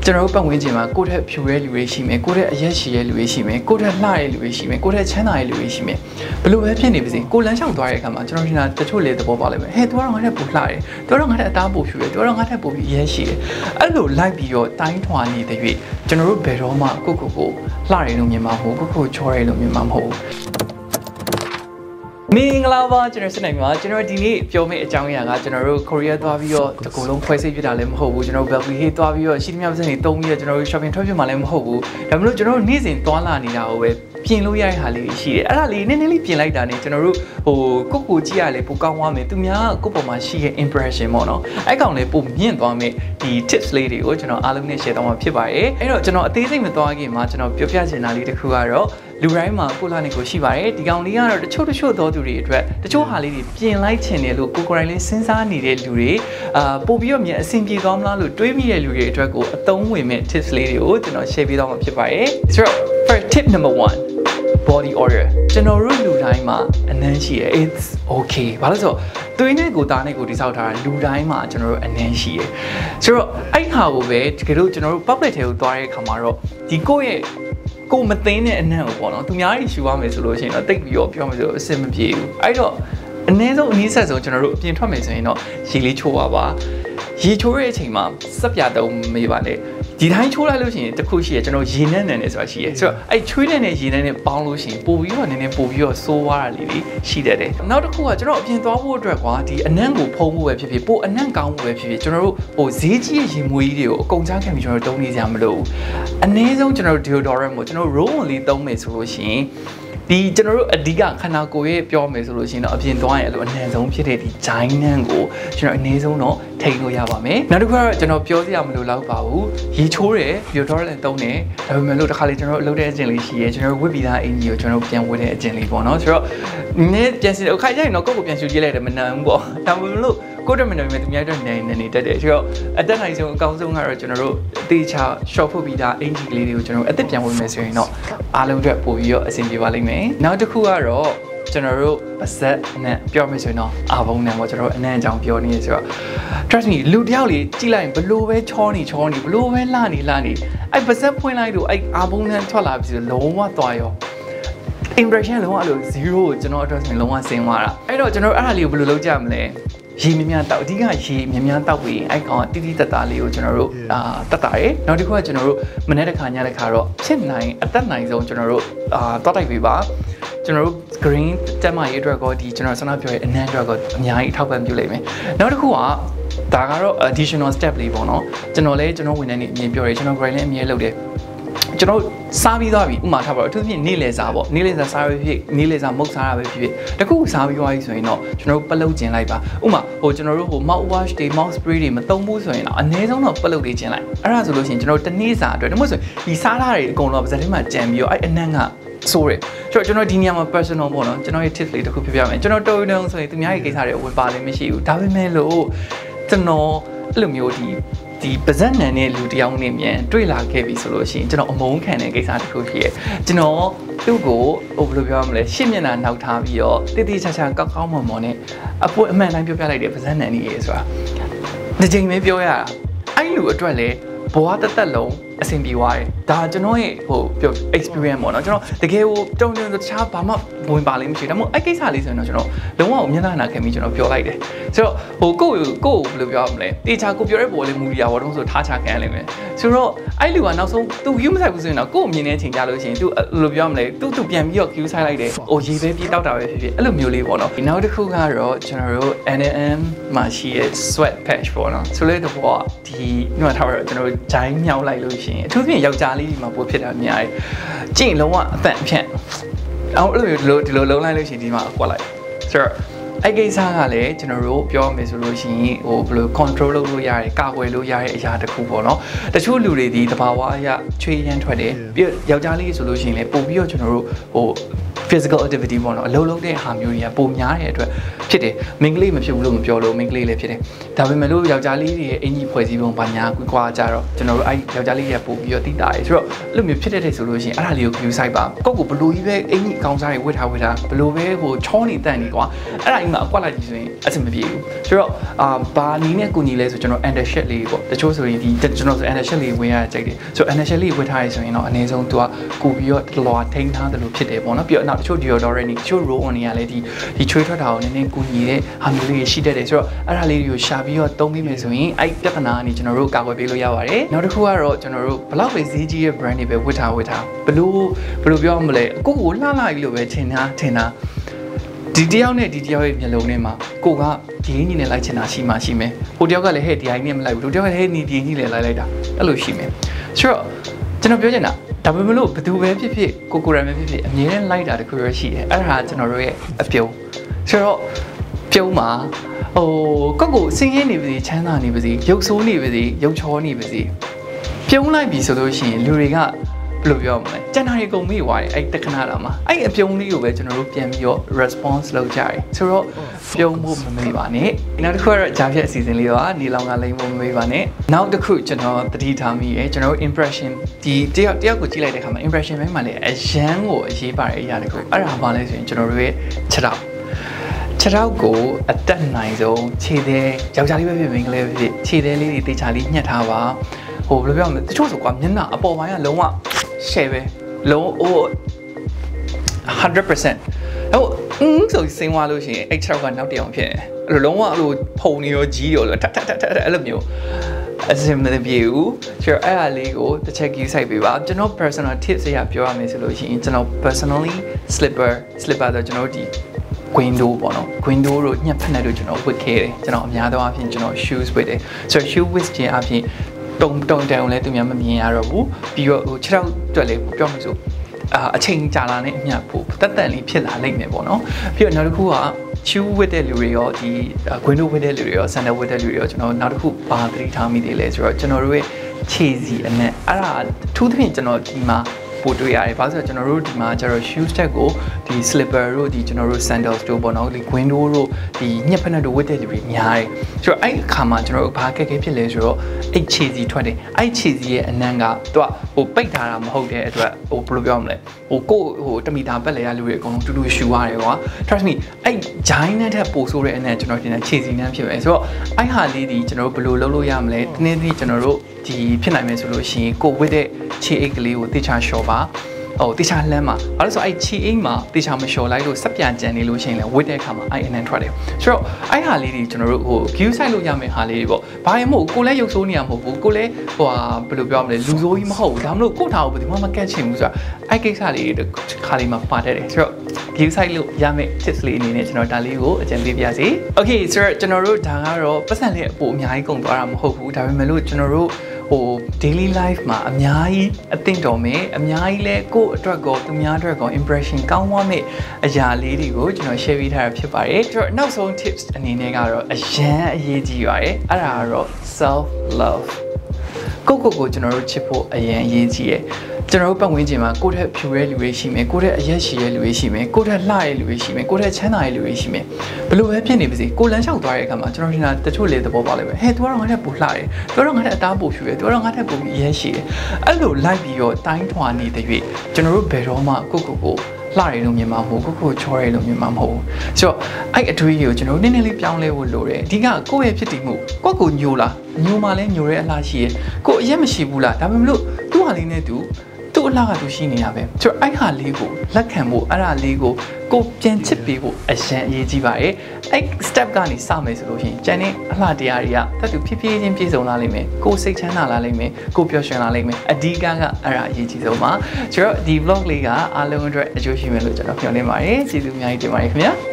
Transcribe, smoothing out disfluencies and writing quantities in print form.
ကျွန်တော်ပတ်ဝန်းကျင်မှာကိုယ့်ထက်ဖြူတဲ့လူတွေရှိမယ်ကိုယ့်ထက်အရက်ရှိတဲ့လူတွေရှိမယ်ကိုယ့်ထက်လှတဲ့လူတွေရှိမယ်ကိုယ့်ထက်ချမ်းသာတဲ့လူတွေရှိမယ်ဘယ်လိုပဲဖြစ်နေပါစေကိုလမ်းလျှောက်သွားတဲ့အခါမှာကျွန်တော်ထင်တာတချို့လေသဘောပေါက်လိမ့်မယ်ဟဲ့သူကတော့ငါထက်ပိုလှတယ်သူကတော့ငါထက်အသားပိုဖြူတယ်သူကတော့ငါထက်ပိုပြီးအရက်ရှိတယ်အဲ့လိုလိုက်ပြီးတော့တိုင်းထွာနေတဲ့၍ကျွန်တော်တို့ဘယ်တော့မှကိုလှတယ်လို့မြင်မှာမဟုတ်ကိုချောတယ်လို့မြင်မှာမဟုတ်မင်္ဂလာပါကျွန်တော်စနေမှာကျွန်တော်ဒီနေ့ပြောမယ့်အကြောင်းအရာကကျွန်တော်တို့ကိုရီးယားသွားပြီးတော့တကူလုံးဖွဲစိတ်ပြတာလည်းမဟုတ်ဘူးကျွန်တော်ဘယ်လီဟေးသွားပြီးတော့ရှိသမျှပတ်စံတွေတုံးပြီးတော့ကျွန်တော်တို့ shopping ထွက်ပြမှာလည်းမဟုတ်ဘူးဒါပေမဲ့ကျွန်တော်တို့နေ့စဉ်သွားလာနေတာကိုပဲပြင်လို့ရတဲ့ဟာလေးရှိတယ်အဲ့ဒါလေးနည်းနည်းလေးပြင်လိုက်တာနဲ့ကျွန်တော်တို့ကိုကြည့်ရလေပိုကောင်းသွားမယ်သူများကိုပေါ်မှာရှိတဲ့ impression ပေါ့နော်အဲ့ကောင်လေးပိုမြင့်သွားမယ်ဒီ tips လေးတွေကိုကျွန်တော်အားလုံးနဲ့ share တော့မှာဖြစ်ပါတယ်အဲ့တော့ကျွန်တော်အသေးစိတ်မသွားခင်မှာကျွန်တော်ပြောပြချင်တာလေးတစ်ခုကတော့လူတိုင်းမှာကိုလာနေကိုရှိပါတယ်ဒီကောင်လေးကတော့တချို့သောသူတွေအတွက်တချို့ဟာလေးတွေပြင်လိုက်ချင်တယ်လို့ကိုယ်တိုင်လေးစဉ်းစားနေတဲ့လူတွေပို့ပြီးတော့မြန်အဆင်ပြေသွားမလားလို့တွေးမိတဲ့လူတွေအတွက်ကိုအသုံးဝင်မဲ့ tips လေးတွေကိုကျွန်တော် share ပေးတော့မှာဖြစ်ပါတယ်ဆိုတော့ first tip number 1 body odor ကျွန်တော်တို့လူတိုင်းမှာအနံ့ရှိရ it's okay ဘာလို့ဆိုတော့သွေးနဲ့ကိုယ်သားနဲ့ကိုယ်တိဆောက်ထားတာလူတိုင်းမှာကျွန်တော်တို့အနံ့ရှိရဆိုတော့အဲ့ဟာကိုပဲတကယ်လို့ကျွန်တော်တို့ public ထဲကိုသွားတဲ့အခါမှာတော့ဒီကိုယ့်ရဲ့ကိုမသိတဲ့အနံ့ကိုပေါ့နော်သူများကြီးရှူရမယ်ဆိုလို့ရှိရင်တော့တိတ်ပြီးတော့ပြောမယ်ဆိုအဆင်မပြေဘူးအဲ့တော့အနည်းဆုံးအနည်းဆက်ဆုံးကျွန်တော်တို့အပြင်ထွက်မယ်ဆိုရင်တော့ရေလေးချိုးပါရေချိုးတဲ့အချိန်မှာစက်ပြတုံးမေးပါလေဒီတိုင်းချိုးလိုက်လို့ရှိရင်တခုရှိရကျွန်တော်ရေနဲ့နံနေဆိုတာရှိရဆိုတော့အဲ့ချွေးနဲ့ရေနဲ့ပေါင်းလို့ရှိရင်ပို့ပြီးတော့နည်းနည်းပို့ပြီးတော့စိုးသွားတာလေးရှိတတ်တယ်နောက်တစ်ခုကကျွန်တော်အပြင်သွားဖို့အတွက်ကွာဒီအနံ့ကိုဖုံးဖို့ပဲဖြစ်ဖြစ်ပို့အနံ့ကောင်းဖို့ပဲဖြစ်ဖြစ်ကျွန်တော်တို့ဈေးကြီးရဲ့ရေမွေးကြီးတွေကိုအကုန်ချခံပြီးကျွန်တော်တို့တုံးနေကြမလို့အနည်းဆုံးကျွန်တော်တို့ deodorant ကိုကျွန်တော် roll on လေးတုံးမယ်ဆိုလို့ရှိရင်ဒီကျွန်တော်တို့အဓိကခန္ဓာကိုယ်ရဲ့ပြောမယ်ဆိုလို့ရှိရင်တော့အပြင်သွားရင်အဲ့လိုအနည်းဆုံးဖြစ်တဲ့ဒီဂျိုင်းနန်းကိုကျွန်တော်အနည်းဆုံးတော့ထိန်းလို့ရပါမယ်နောက်တစ်ခုကတော့ကျွန်တော်ပြောစရာမလိုတော့ပါဘူးရေချိုးတယ် deodorant တုံးတယ်ဒါပေမဲ့လို့တစ်ခါလေကျွန်တော်တို့လုပ်တဲ့အကျင့်လေးရှိရဲကျွန်တော်တို့ဝတ်ပြီးသားအင်ကြီးကိုကျွန်တော်တို့ပြန်ဝတ်တဲ့အကျင့်လေးပေါ့နော်ဆိုတော့နည်းပြန်စီအခါကျရင်တော့ကိုယ့်ကိုပြန်ရှူကြည့်လိုက်တယ်မနမ်းဘူးပေါ့ဒါပေမဲ့လို့ကိုယ့်တမန်တော်မြတ်သူများတို့နေတက်တယ်ဆိုတော့အတက်နိုင်ဆုံးအကောင်းဆုံးကတော့ကျွန်တော်တို့တေချာ short ဖို့ပြီးသားအင်ဂျီကလေးတွေကိုကျွန်တော်တို့အသက်ပြန်ဝင်မယ်ဆိုရင်တော့အားလုံးအတွက်ပို့ပြီးတော့အဆင်ပြေပါလိမ့်မယ်နောက်တစ်ခုကတော့ကျွန်တော်တို့ပါဇက်နဲ့ပြောမယ်ဆိုရင်တော့အာဘုံနဲ့ပေါ့ကျွန်တော်တို့အနံ့အကြောင်းပြောနေရဆိုတော့ trust me လူတယောက်လေးကြည့်လိုက်ရင်ဘလို့ပဲချောနေဘလို့ပဲလှနေအဲ့ပါဇက်ဖွင့်လိုက်လို့အဲ့အာဘုံနဲ့ထွက်လာပြီးလုံးဝသွားရော impression လုံးဝအဲ့လို0ကိုကျွန်တော် trust me လုံးဝဆင်းသွားတာအဲ့တော့ကျွန်တော်အဲ့ဒါလေးကိုဘယ်လိုလုပ်ကြမလဲရေမြများတောက်အဓိကရေမြများတောက်ပြီးအဲ့ကောင်တိတိတတ်တာလေးကိုကျွန်တော်တို့တတ်တာရယ်နောက်တစ်ခုကကျွန်တော်တို့မနေ့တစ်ခါညတစ်ခါတော့ဖြစ်နိုင်အသက်နိုင်ဆုံးကျွန်တော်တို့တောက်တိုက်ပေးပါကျွန်တော်တို့ green တက်မရေးအတွက်ကိုဒီကျွန်တော်ဆန္ဒပြောရဲ့အနံ့အတွက်ကိုအများကြီးထောက်ပံ့ပြုလိုက်မယ်နောက်တစ်ခုကဒါကတော့ additional step လေးပေါ့နော်ကျွန်တော်လည်းကျွန်တော်ဝန်ထမ်းတွေအမြင်ပြောတယ်ကျွန်တော် green လည်းအမြင်လုပ်တယ်ကျွန်တော်စားပြီးသွားပြီဥမာထားပါတော့အထူးသဖြင့်နေ့လယ်စားပေါ့နေ့လယ်စားစားရဖြစ်နေ့လယ်စားမုတ်စားရပဲဖြစ်တခုစားပြီးသွားပြီဆိုရင်တော့ကျွန်တော်တို့ပလုတ်ကျင်လိုက်ပါဥမာကျွန်တော်တို့mouth wash တွေ mouth spray တွေမသုံးဘူးဆိုရင်တော့အနည်းဆုံးတော့ပလုတ်လေးကျင်လိုက်အဲ့ဒါဆိုလို့ရှိရင်ကျွန်တော်တို့တစ်နေ့စာအတွက်ဒါမှမဟုတ်ဆိုဒီစားထားတွေအကုန်လုံးပါဇက်ထဲမှာကြံပြီးတော့အဲ့အနံ့ကဆိုးတယ်ကျွန်တော်ဒီနေရာမှာ personal ပေါ့နော်ကျွန်တော်ရဲ့ tips လေးတစ်ခုပြပြမယ်ကျွန်တော်တော်ရုံဆိုရင်သူများရဲ့ကိစ္စတွေဝင်ပါလိမ့်မရှိဘူးဒါပေမဲ့လို့ကျွန်တော်အဲ့လိုမျိုးဒီပါဇက်နံနဲ့လူတယောက်နဲ့မြန်တွေ့လာခဲ့ပြီဆိုလို့ရှိရင်ကျွန်တော်အမုန်းခံတဲ့ကိစ္စတစ်ခုဖြစ်ရဲ့ကျွန်တော်သူ့ကိုဘယ်လိုပြောရမလဲရှစ်မျက်နှာနောက်ထားပြီးတော့တိတိကျကျကောက်ကောက်မွန်မွန်နဲ့အပွင့်အမှန်တိုင်းပြောပြလိုက်တယ်ပါဇက်နံနေရေးဆိုတာဒီချိန်ပဲပြောရတာအဲ့လူအတွက်လည်းဘဝတစ်သက်လုံးအဆင်ပြေသွားတယ်ဒါကျွန်တော်ရဲ့ပြော experience ပေါ့နော်ကျွန်တော်တကယ်ကိုတုံတခြားဘာမှဝင်ပါလိမ့်မရှိဒါမှမဟုတ်အဲ့ကိစ္စလေးဆိုရင်တော့ကျွန်တော်လုံးဝမျက်နှာနာခံပြီးကျွန်တော်ပြောလိုက်တယ်ဆိုတော့ကိုဘယ်လိုပြောရမလဲတေချာကိုပြောတဲ့ပေါ်လေးမူရီယာဘောတုံးဆိုထားချခံရလိမ့်မယ်ဆိုတော့အဲ့လူကနောက်ဆုံးသူ view မဆိုင်ဘူးဆိုရင်တော့ကို့အမြင်နဲ့ချိန်ကြလို့ရှိရင်သူဘယ်လိုပြောရမလဲသူပြန်ပြီးတော့ queue ဆိုင်လိုက်တယ်ရေပဲပြေးတောက်တာပဲဖြစ်အဲ့လိုမျိုးလေးပေါ့နော်နောက်တစ်ခုကတော့ကျွန်တော်တို့ NM မှာရှိရဲ့ sweat patch ပေါ့နော်ဆိုလို့တော့ဒီညွှန်ထားတော့ကျွန်တော်တို့ဂျိုင်းမြောက်လိုက်လို့ရှိရင်အထူးသဖြင့်ယောက်ျားလေးဒီမှာပိုဖြစ်တာအများကြီးကြည့်လုံးဝအသက်ဖြန့်အောင်အဲ့လိုဒီလိုလုံးလိုက်လို့ရှိရင်ဒီမှာကွက်လိုက်ဆိုတော့အဲ့ကိစ္စကလည်းကျွန်တော်တို့ပြောမယ်ဆိုလို့ရှိရင်ဘယ်လို control လုပ်လို့ရတယ်ကာကွယ်လို့ရတဲ့အရာတစ်ခုပေါ့နော်တချို့လူတွေဒီတဘာဝအရချွေးရမ်းထွက်တယ်ပြီးတော့ယောက်ျားလေးဆိုလို့ရှိရင်လည်းပို့ပြီးတော့ကျွန်တော်တို့physical activity ပေါ့နော်အလုပ်လုပ်တဲ့ဟာမျိုးတွေကပုံများတဲ့အတွက်ဖြစ်တယ်မင်္ဂလိမဖြစ်ဘူးလို့မပြောလို့မင်္ဂလိလည်းဖြစ်တယ်ဒါပေမဲ့လို့ယောက်ျားလေးတွေရဲ့အင်ကြီးဖွဲ့စည်းပုံဘာညာကွာကြတော့ကျွန်တော်တို့အဲ့ယောက်ျားလေးရဲ့ပို့ပြီးတော့တိတာရယ်ဆိုတော့အဲ့လိုမျိုးဖြစ်တဲ့ဆိုလို့ရှိရင်အဲ့ဒါလေးကို view site ပါကိုယ့်ကိုဘလို့ကြီးပဲအင်ကြီးအကောင်စားတွေဝတ်ထားဘလို့ပဲဟိုချောနေတန့်နေကွာအဲ့ဒါကြီးမှအကွက်လိုက်ကြည့်ဆိုရင်အဆင်မပြေဘူးဆိုတော့ဘာနီးနဲ့ကိုညီလဲဆိုကျွန်တော် under shirt လေးပေါ့တချို့ဆိုရင်ဒီကျွန်တော်ဆို under shirt လေးဝင်ရကြိုက်တယ်ဆို under shirt လေးဝတ်ထားရဆိုရင်တော့အနည်းဆုံးသူကကိုပြီးတော့လွာထိန်းထားတယ်လို့ဖြစ်တယ်ပေါ့နော်ပြီးတော့နောက်တချို့ deodorant တွေတချို့ roll on တွေကလည်းဒီချွေးထွက်တာကိုနည်းနည်းကိုညီတဲ့ဟာမျိုးလေးရှိတတ်တယ်ဆိုတော့အဲ့ဒါလေးတွေကိုရှာပြီးတော့သုံးပြီးမယ်ဆိုရင်အဲ့ပြဿနာကနေကျွန်တော်တို့ကာကွယ်ပေးလို့ရပါတယ်နောက်တစ်ခုကတော့ကျွန်တော်တို့ဘလောက်ပဲဈေးကြီးရဲ့ brand တွေပဲဝတ်ထားဘလို့ပြောမလဲကိုကိုလှလှကြီးလို့ပဲထင်တာဒီတယောက်နဲ့ဒီတယောက်ရဲ့မျက်လုံးထဲမှာကိုကဒီအင်းကြီးနဲ့လိုက်ချင်တာရှိမယ်ဟိုတယောက်ကလည်းဟဲ့ဒီအင်းကြီးနဲ့မလိုက်ဘူးတို့တယောက်ကလည်းဟဲ့ဒီအင်းကြီးနဲ့လိုက်တာအဲ့လိုရှိမယ်ဆိုတော့ကျွန်တော်ပြောချင်တာဒါပေမဲ့လို့ဘယ်သူပဲဖြစ်ဖြစ်ကိုရံပဲဖြစ်ဖြစ်အမြဲတမ်းလိုက်တာတခုရရှိတယ်အဲ့ဒါကျွန်တော်တို့ရဲ့အပြုံးဆိုတော့ပြုံးမှာကိုစင်းရဲနေပါစေချမ်းသာနေပါစေရုပ်ဆိုးနေပါစေရုပ်ချောနေပါစေပြုံးလိုက်ပြီဆိုလို့ရှိရင်လူတွေကဘယ်လိုပြောမလဲကျန်တာတွေကုန်မိသွားတယ်အဲ့တခဏတာမှာအဲ့အပြုံးလေးကိုပဲကျွန်တော်တို့ပြန်ပြီးတော့ response လုပ်ကြတယ်ဆိုတော့ပြုံးဖို့မမေ့ပါနဲ့နောက်တစ်ခုကတော့ဂျာဖြတ်အစီအစဉ်လေးပါနေလောင်ကလိမ့်ဖို့မမေ့ပါနဲ့နောက်တစ်ခုကျွန်တော်သတိထားမိရဲ့ကျွန်တော်တို့ impression ဒီတယောက်ကိုကြည့်လိုက်တဲ့အခါမှာ impression ဘက်မှာလည်းအရန်ကိုအရေးပါတဲ့အရာတစ်ခုအဲ့ဒါဘာလဲဆိုရင်ကျွန်တော်တို့ရဲ့ခြေထောက်ကိုအတက်နိုင်ဆုံးခြေသေးယောက်ျားလေးပဲဖြစ်မိန်းကလေးပဲဖြစ်ခြေသေးလေးတွေတေချာလေးညှက်ထားပါဟိုဘယ်လိုပြောမလဲတချို့ဆိုကွာမျက်နှာအပေါ်ပိုင်းကလုံးဝ share ပဲလုံး100%ဟိုဆိုစင်သွားလို့ရှိရင်အဲ့6ကနောက်တစ်အောင်ဖြစ်နေအဲ့လိုလုံးဝအဲ့လိုဖုံနေရောကြီးရောထအဲ့လိုမျိုးအစင်မပြေဘူးဆိုတော့အဲ့အလေးကိုတစ်ချက်ကြီးစိုက်ပေးပါကျွန်တော် personal tips အရာပြောရမယ်ဆိုလို့ရှိရင်ကျွန်တော် personally slipper ဆိုကျွန်တော်ဒီ window ပေါ့နော် window တို့ညှက်ဖက်နေတို့ကျွန်တော်ဝတ်ခဲ့တယ်ကျွန်တော်အများသောအားဖြင့်ကျွန်တော် shoes ဝတ်တယ်ဆိုတော့ shoe ဝတ်ခြင်းအပြင်တုံတန်လည်းသူများမမြင်ရတော့ဘူးပြီးတော့ဟို6ရောက်တွက်လေပြောမှဆိုအချိန်ကြာလာနဲ့အမျှပို့တက်တန်လေးဖြစ်လာလိမ့်မယ်ပေါ့နော်ပြီးတော့နောက်တစ်ခုက shoe ဝတ်တဲ့လူတွေရောဒီ window ဝတ်တဲ့လူတွေရော sandal ဝတ်တဲ့လူတွေရောကျွန်တော်နောက်တစ်ခုပါသတိထားမိသေးလဲဆိုတော့ကျွန်တော်တို့ရဲ့ခြေစီအနက်အဲ့ဒါထူးသဖြင့်ကျွန်တော်ဒီမှာပို့တွေ့ရတယ်။ဘာလို့ဆိုတော့ကျွန်တော်တို့ဒီမှာကျတော့ shoes tag ကိုဒီ slipper တို့ဒီကျွန်တော်တို့ sandals တို့ပေါ့နော်ဒီ window တို့ဒီညက်ဖက်နဲ့တို့ဝတ်တဲ့လူတွေများတယ်။ဆိုတော့အဲ့အခါမှာကျွန်တော်တို့ဘာခက်ခဲဖြစ်လဲဆိုတော့အဲ့ခြေစီထွက်တယ်။အဲ့ခြေစီရဲ့အနံ့ကသူကဟိုပိတ်ထားတာမဟုတ်တဲ့အတွက်ဟိုဘယ်လိုပြောမလဲ။ဟိုတမီတာပက်လေရလူတွေအကုန်လုံးတူတူရှူရတယ်ကွာ။ Trust me အဲ့ giant နဲ့ထပ်ပို့ဆိုးတဲ့အနံ့ကျွန်တော်တင်တဲ့ခြေစီနန်းဖြစ်မယ်။ဆိုတော့အဲ့ဟာလေးဒီကျွန်တော်တို့ဘယ်လိုလုပ်လို့ရမလဲ။ဒီနေ့ဒီကျွန်တော်တို့ဒီဖြစ်နိုင်မယ်ဆိုလို့ရှိရင်ကိုဝတ်တဲ့ခြေအိတ်ကလေးကိုတေချာလျှော်ပါတေချာလှမ်းမှာဘာလို့ဆိုအဲ့ခြေအိတ်မှာတေချာမလျှော်လိုက်လို့စက်ပြန်ကြံနေလို့ရှိရင်လည်းဝတ်တဲ့အခါမှာအဲ့အနံထွက်တယ်ဆိုတော့အဲ့ဟာလေးတွေကျွန်တော်တို့ဟို view site လို့ရမယ့်ဟာလေးတွေပေါ့ဘာရင်မို့ကိုလည်းရုပ်ဆိုးနေရမဟုတ်ဘူးကိုလည်းဟိုဟာဘယ်လိုပြောမလဲလူဆိုးကြီးမဟုတ်ဘူးဒါမှမဟုတ်ကိုထားကိုဘယ်သူမှမကတ်ချင်ဘူးဆိုတာအဲ့ကိစ္စလေးတွေခါလေးမှာပါတတ်တယ်ဆိုတော့ view site လို့ရမယ့် tips လေးအနေနဲ့ကျွန်တော်ဒါလေးကိုအကြံပေးပါရစေ okay ဆိုတော့ကျွန်တော်တို့ဒါကတော့ပတ်စံလေးအပိုအများကြီးကုန်သွားတာမဟုတ်ဘူးဒါပေမဲ့လို့ကျွန်တော်တို့ဟို daily life မှာအများကြီးအသင့်တော်မယ်အများကြီးလဲကိုယ့်အတွက်ကောသူများအတွက်ကော impression ကောင်းသွားမယ့်အရာလေးတွေကိုကျွန်တော် share ပေးထားတာဖြစ်ပါတယ်ကျွန်တော်နောက်ဆုံး tips အနေနဲ့ကတော့အရန်အရေးကြီးပါတယ်အဲ့ဒါကတော့ self love ကိုကျွန်တော်တို့ချစ်ဖို့အရန်အရေးကြီးရယ်ကျွန်တော်တို့ပတ်ဝန်းကျင်မှာကိုယ့်ထက်ဖြူတဲ့လူတွေရှိမယ်ကိုယ့်ထက်အရက်ရှိတဲ့လူတွေရှိမယ်ကိုယ့်ထက်လှတဲ့လူတွေရှိမယ်ကိုယ့်ထက်ချမ်းသာတဲ့လူတွေရှိမယ်ဘယ်လိုပဲဖြစ်နေပါစေကိုလမ်းလျှောက်သွားတဲ့အခါမှာကျွန်တော်ထင်တာတချို့လေသဘောပေါက်လိုက်ပဲဟဲ့ तू ကတော့ငါထက်ပိုလှတယ် तू ကတော့ငါထက်အသားပိုဖြူတယ် तू ကတော့ငါထက်ပိုပြီးအရက်ရှိတယ်အဲ့လိုလိုက်ပြီးတော့တိုင်းထွာနေတဲ့၍ကျွန်တော်တို့ဘယ်တော့မှကိုလှတယ်လို့မြင်မှာမဟုတ်ကိုချောတယ်လို့မြင်မှာမဟုတ်ဆိုတော့အဲ့အတွေးကိုကျွန်တော်နည်းနည်းလေးပြောင်းလဲဖို့လိုတယ်အဓိကကိုယ့်ရဲ့ဖြစ်တည်မှုကိုညိုလားညိုမှလည်းညိုတဲ့အလားရှိရယ်ကိုအရက်မရှိဘူးလားဒါပေမဲ့လို့သူ့ဟာလေးနဲ့သူအလားကသူရှိနေတာပဲဆိုတော့အဲ့ဟာလေးကိုလက်ခံဖို့အဲ့ဒါလေးကိုပြန်ချစ်ပေးဖို့အရန်အရေးကြီးပါတယ်အဲ့ step ကနေစမယ်ဆိုလို့ရှိရင်ကျန်တဲ့အလှတရားတွေကတတ်သူဖြည်းဖြည်းချင်းပြည့်စုံလာလိမ့်မယ်ကိုစိတ်ချမ်းသာလာလိမ့်မယ်ကိုပျော်ရွှင်လာလိမ့်မယ်အဓိကအဲ့ဒါအရေးကြီးဆုံးပါဆိုတော့ဒီ vlog လေးကအားလုံးအတွက်အကျိုးရှိမယ်လို့ကျွန်တော်မျှော်လင့်ပါတယ်ကျေးဇူးအများကြီးတင်ပါတယ်ခင်ဗျာ